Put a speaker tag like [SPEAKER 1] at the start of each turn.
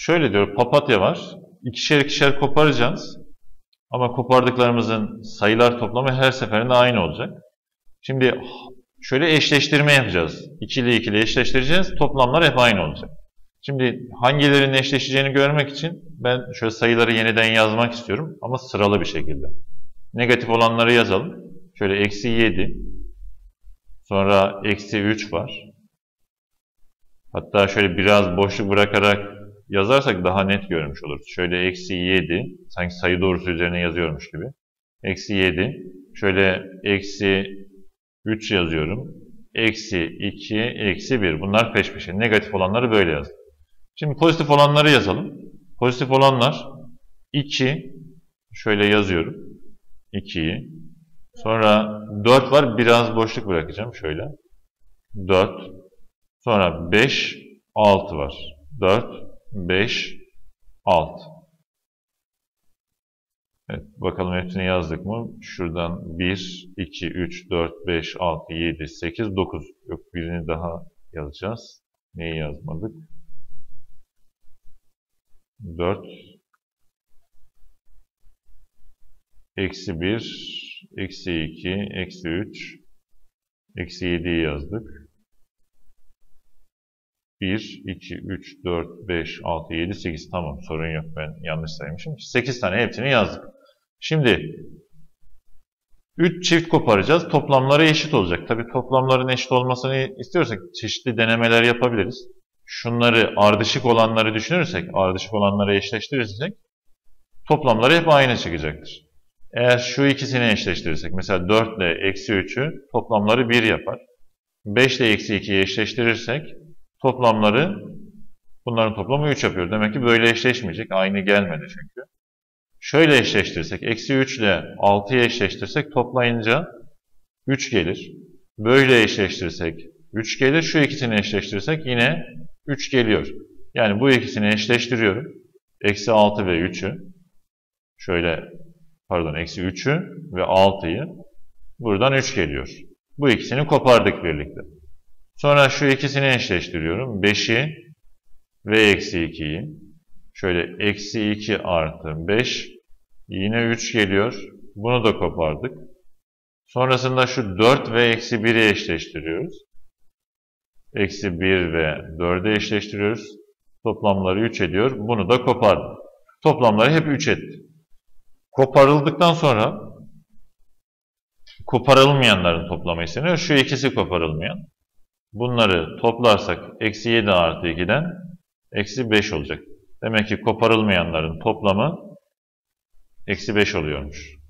[SPEAKER 1] Şöyle diyor, papatya var. İkişer ikişer koparacağız. Ama kopardıklarımızın sayılar toplamı her seferinde aynı olacak. Şimdi şöyle eşleştirme yapacağız. İkili ikili eşleştireceğiz. Toplamlar hep aynı olacak. Şimdi hangilerinin eşleşeceğini görmek için ben şöyle sayıları yeniden yazmak istiyorum. Ama sıralı bir şekilde. Negatif olanları yazalım. Şöyle eksi 7. Sonra eksi 3 var. Hatta şöyle biraz boşluk bırakarak yazarsak daha net görmüş oluruz. Şöyle eksi 7. Sanki sayı doğrusu üzerine yazıyormuş gibi. Eksi 7. Şöyle eksi 3 yazıyorum. Eksi 2, eksi 1. Bunlar peş peşe. Negatif olanları böyle yazdım. Şimdi pozitif olanları yazalım. Pozitif olanlar 2. Şöyle yazıyorum. 2'yi. Sonra 4 var. Biraz boşluk bırakacağım. Şöyle. 4. Sonra 5, 6 var. 4, 5, 6. Evet, bakalım hepsini yazdık mı? Şuradan 1, 2, 3, 4, 5, 6, 7, 8, 9. Yok, birini daha yazacağız. Neyi yazmadık? 4, eksi 1, eksi 2, eksi 3, eksi 7'yi yazdık. 1, 2, 3, 4, 5, 6, 7, 8. Tamam, sorun yok. Ben yanlış saymışım. 8 tane hepsini yazdık. Şimdi 3 çift koparacağız. Toplamları eşit olacak. Tabii toplamların eşit olmasını istiyorsak çeşitli denemeler yapabiliriz. Şunları ardışık olanları düşünürsek, ardışık olanları eşleştirirsek toplamları hep aynı çıkacaktır. Eğer şu ikisini eşleştirirsek, mesela 4 ile eksi 3'ü toplamları 1 yapar. 5 ile eksi 2'yi eşleştirirsek bunların toplamı 3 yapıyor. Demek ki böyle eşleşmeyecek. Aynı gelmedi çünkü. Şöyle eşleştirsek, eksi 3 ile 6'yı eşleştirsek toplayınca 3 gelir. Böyle eşleştirsek 3 gelir. Şu ikisini eşleştirsek yine 3 geliyor. Yani bu ikisini eşleştiriyorum. Eksi 6 ve 3'ü. Eksi 3'ü ve 6'yı. Buradan 3 geliyor. Bu ikisini kopardık birlikte. Sonra şu ikisini eşleştiriyorum. 5'i ve eksi 2'yi. Şöyle eksi 2 artı 5. Yine 3 geliyor. Bunu da kopardık. Sonrasında şu 4 ve eksi 1'i eşleştiriyoruz. Eksi 1 ve 4'ü eşleştiriyoruz. Toplamları 3 ediyor. Bunu da kopardık. Toplamları hep 3 etti. Koparıldıktan sonra koparılmayanların toplamı isteniyor. Şu ikisi koparılmayan. Bunları toplarsak eksi 7 artı 2'den eksi 5 olacak. Demek ki koparılmayanların toplamı eksi 5 oluyormuş.